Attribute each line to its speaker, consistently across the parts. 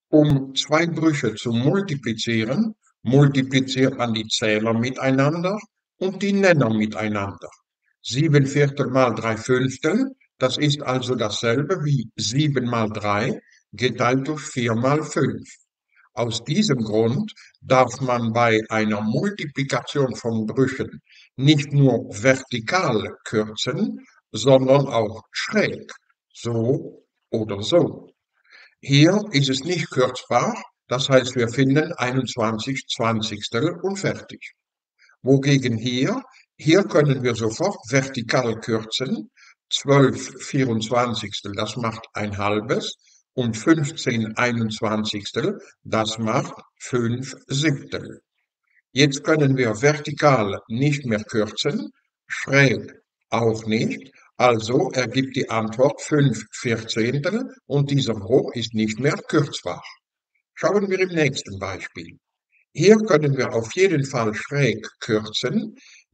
Speaker 1: Um zwei Brüche zu multiplizieren, multipliziert man die Zähler miteinander und die Nenner miteinander. 7/4 mal 3/5, das ist also dasselbe wie 7 mal 3 geteilt durch 4 mal 5. Aus diesem Grund darf man bei einer Multiplikation von Brüchen nicht nur vertikal kürzen, sondern auch schräg, so oder so. Hier ist es nicht kürzbar, das heißt, wir finden 21 Zwanzigstel und fertig. Wogegen hier können wir sofort vertikal kürzen, 12 Vierundzwanzigstel, das macht ein halbes, und 15 Einundzwanzigstel, das macht 5 Siebtel. Jetzt können wir vertikal nicht mehr kürzen, schräg auch nicht, also ergibt die Antwort 5 Vierzehntel und dieser Bruch ist nicht mehr kürzbar. Schauen wir im nächsten Beispiel. Hier können wir auf jeden Fall schräg kürzen.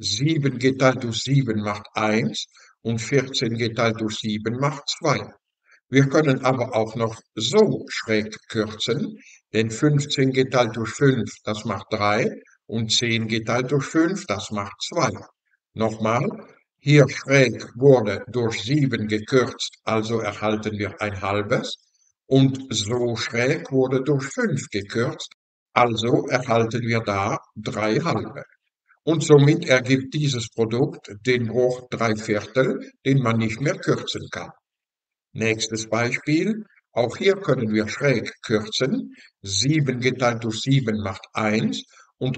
Speaker 1: 7 geteilt durch 7 macht 1 und 14 geteilt durch 7 macht 2. Wir können aber auch noch so schräg kürzen, denn 15 geteilt durch 5, das macht 3 und 10 geteilt durch 5, das macht 2. Nochmal, hier schräg wurde durch 7 gekürzt, also erhalten wir ein halbes und so schräg wurde durch 5 gekürzt, also erhalten wir da 3 halbe. Und somit ergibt dieses Produkt den Bruch 3/4, den man nicht mehr kürzen kann. Nächstes Beispiel. Auch hier können wir schräg kürzen. 7 geteilt durch 7 macht 1 und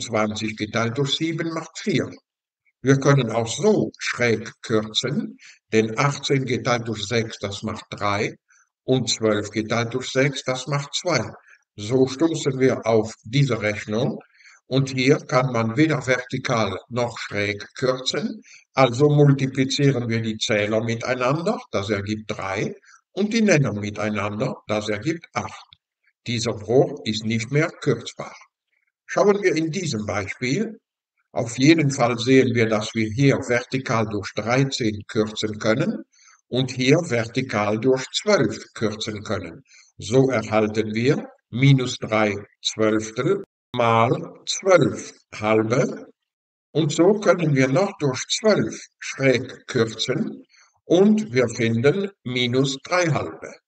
Speaker 1: 28 geteilt durch 7 macht 4. Wir können auch so schräg kürzen, denn 18 geteilt durch 6, das macht 3 und 12 geteilt durch 6, das macht 2. So stoßen wir auf diese Rechnung und hier kann man weder vertikal noch schräg kürzen, also multiplizieren wir die Zähler miteinander, das ergibt 3, und die Nenner miteinander, das ergibt 8. Dieser Bruch ist nicht mehr kürzbar. Schauen wir in diesem Beispiel. Auf jeden Fall sehen wir, dass wir hier vertikal durch 13 kürzen können und hier vertikal durch 12 kürzen können. So erhalten wir minus 3 Zwölftel mal 12 halbe und so können wir noch durch 12 schräg kürzen und wir finden minus 3 halbe.